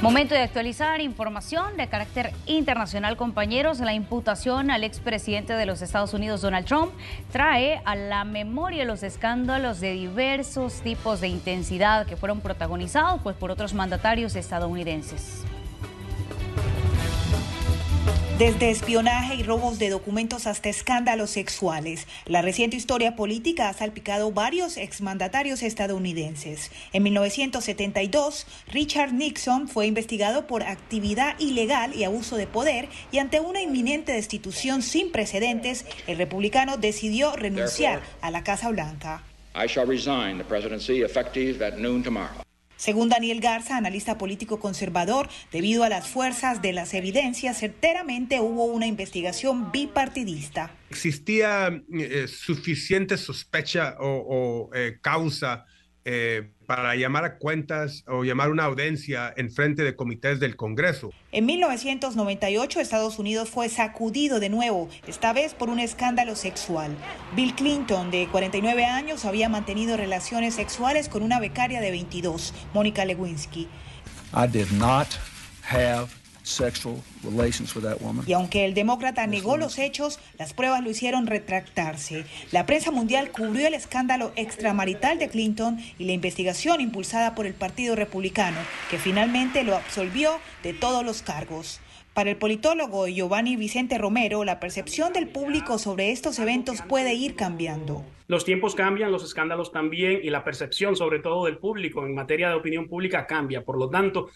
Momento de actualizar información de carácter internacional, compañeros. La imputación al expresidente de los Estados Unidos, Donald Trump, trae a la memoria los escándalos de diversos tipos de intensidad que fueron protagonizados por otros mandatarios estadounidenses. Desde espionaje y robos de documentos hasta escándalos sexuales, la reciente historia política ha salpicado varios exmandatarios estadounidenses. En 1972, Richard Nixon fue investigado por actividad ilegal y abuso de poder, y ante una inminente destitución sin precedentes, el republicano decidió renunciar a la Casa Blanca. I shall resign the presidency effective at noon tomorrow. Según Daniel Garza, analista político conservador, debido a las fuerzas de las evidencias, certeramente hubo una investigación bipartidista. Existía suficiente sospecha o causa para llamar a cuentas o llamar una audiencia en frente de comités del Congreso. En 1998, Estados Unidos fue sacudido de nuevo, esta vez por un escándalo sexual. Bill Clinton, de 49 años, había mantenido relaciones sexuales con una becaria de 22, Mónica Lewinsky. I did not have sexual relations with that woman. Y aunque el demócrata negó los hechos, las pruebas lo hicieron retractarse. La prensa mundial cubrió el escándalo extramarital de Clinton y la investigación impulsada por el Partido Republicano, que finalmente lo absolvió de todos los cargos. Para el politólogo Giovanni Vicente Romero, la percepción del público sobre estos eventos puede ir cambiando. Los tiempos cambian, los escándalos también, y la percepción, sobre todo del público, en materia de opinión pública cambia. Por lo tanto,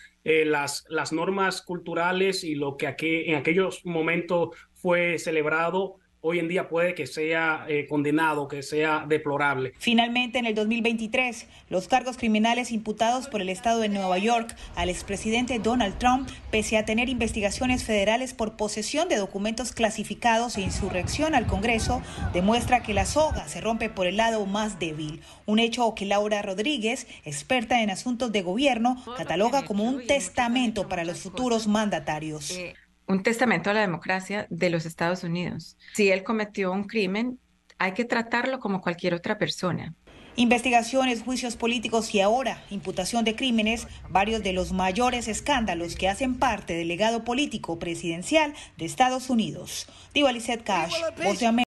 las normas culturales y lo que en aquellos momentos fue celebrado, hoy en día puede que sea condenado, que sea deplorable. Finalmente, en el 2023, los cargos criminales imputados por el estado de Nueva York al expresidente Donald Trump, pese a tener investigaciones federales por posesión de documentos clasificados e insurrección al Congreso, demuestra que la soga se rompe por el lado más débil. Un hecho que Laura Rodríguez, experta en asuntos de gobierno, cataloga como un testamento para los futuros mandatarios. Un testamento a la democracia de los Estados Unidos. Si él cometió un crimen, hay que tratarlo como cualquier otra persona. Investigaciones, juicios políticos y ahora imputación de crímenes, varios de los mayores escándalos que hacen parte del legado político presidencial de Estados Unidos. Diva Lizette Cash, Voz de América.